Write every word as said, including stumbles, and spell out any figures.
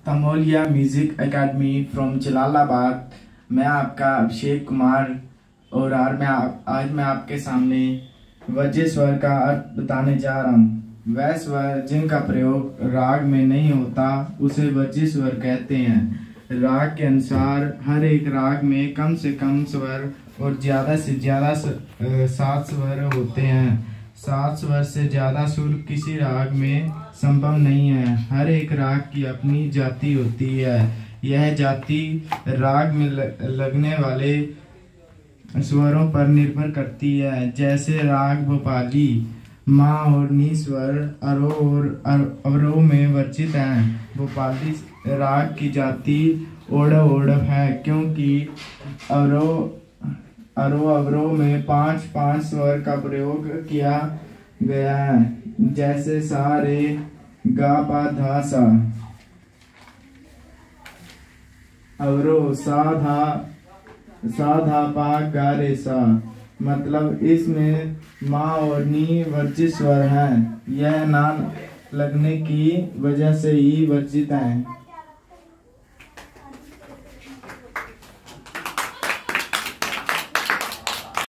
Tamolia music academy from Jalalabad. मैं आपका अभिषेक कुमार और आज मैं आप, आज मैं आपके सामने वज्र स्वर का अर्थ बताने जा रहा हूँ। वह स्वर जिनका प्रयोग राग में नहीं होता उसे वज्र स्वर कहते हैं। राग के अनुसार हर एक राग में कम से कम स्वर और ज्यादा से ज्यादा सात स्वर होते हैं। सात स्वर से ज्यादा सुर किसी राग में संभव नहीं है। हर एक राग की अपनी जाति होती है। यह जाति राग में लगने वाले स्वरों पर निर्भर करती है। जैसे राग भोपाली मा और नी स्वर अरो और अवरोह में वर्जित हैं। भोपाली राग की जाति ओढ़व ओढ़व है, क्योंकि अवरोह अरो अवरोह में पांच पांच स्वर का प्रयोग किया गया है। जैसे सा रे गा पा धा सा। अवरोह सा धा सा धा पा गा रे सा। मतलब इसमें माँ और नी वर्जित स्वर हैं। यह ना लगने की वजह से ही वर्जित हैं।